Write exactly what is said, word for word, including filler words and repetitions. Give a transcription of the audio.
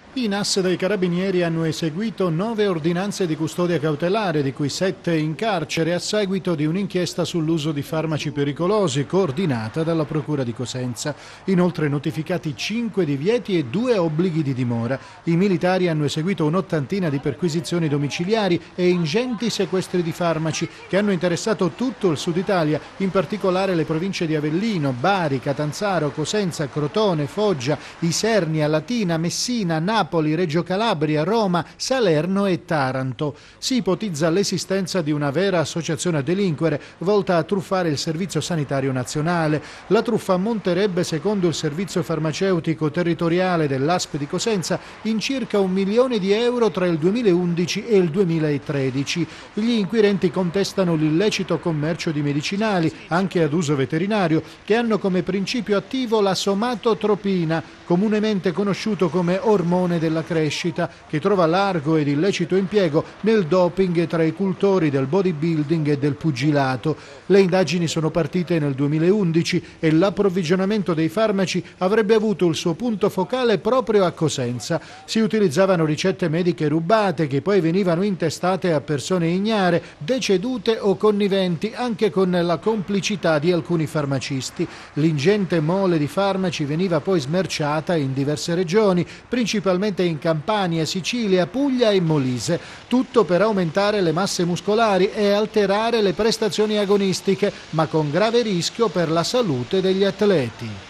I N A S dei Carabinieri hanno eseguito nove ordinanze di custodia cautelare, di cui sette in carcere, a seguito di un'inchiesta sull'uso di farmaci pericolosi coordinata dalla Procura di Cosenza. Inoltre notificati cinque divieti e due obblighi di dimora. I militari hanno eseguito un'ottantina di perquisizioni domiciliari e ingenti sequestri di farmaci che hanno interessato tutto il Sud Italia, in particolare le province di Avellino, Bari, Catanzaro, Cosenza, Crotone, Foggia, Isernia, Latina, Messina, Napoli, Napoli, Reggio Calabria, Roma, Salerno e Taranto. Si ipotizza l'esistenza di una vera associazione a delinquere volta a truffare il Servizio Sanitario Nazionale. La truffa ammonterebbe, secondo il Servizio Farmaceutico Territoriale dell'A S P di Cosenza, in circa un milione di euro tra il duemilaundici e il duemilatredici. Gli inquirenti contestano l'illecito commercio di medicinali, anche ad uso veterinario, che hanno come principio attivo la somatotropina, comunemente conosciuto come ormone della crescita, che trova largo ed illecito impiego nel doping tra i cultori del bodybuilding e del pugilato. Le indagini sono partite nel duemilaundici e l'approvvigionamento dei farmaci avrebbe avuto il suo punto focale proprio a Cosenza. Si utilizzavano ricette mediche rubate che poi venivano intestate a persone ignare, decedute o conniventi, anche con la complicità di alcuni farmacisti. L'ingente mole di farmaci veniva poi smerciata in diverse regioni, principalmente in Campania, Sicilia, Puglia e Molise, tutto per aumentare le masse muscolari e alterare le prestazioni agonistiche, ma con grave rischio per la salute degli atleti.